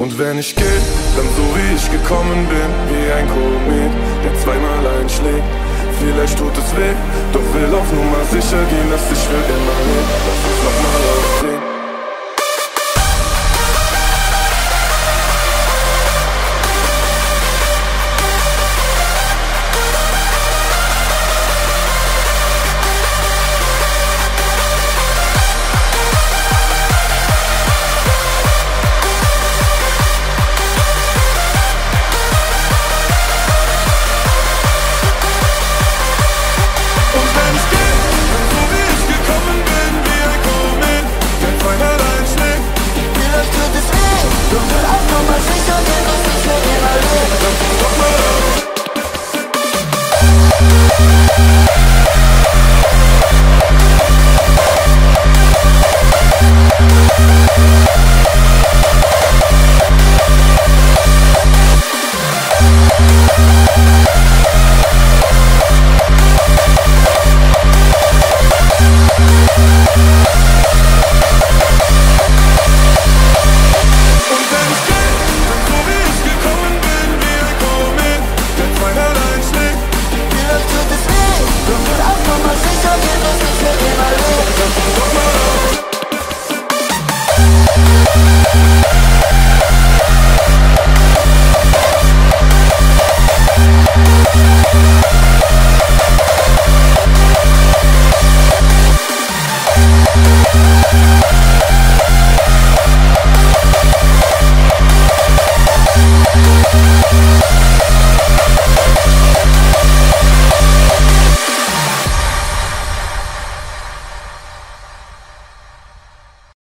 Und wenn ich geh, dann so wie ich gekommen bin, wie ein Komet, der zweimal einschlägt. Vielleicht tut es weh, doch will auf Nummer sicher gehen, dass ich für immer lebe. Lass uns nochmal